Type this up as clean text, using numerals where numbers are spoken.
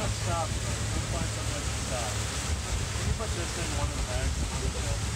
not stop. We'll find someplace to stop. Can you put this in one of the bags?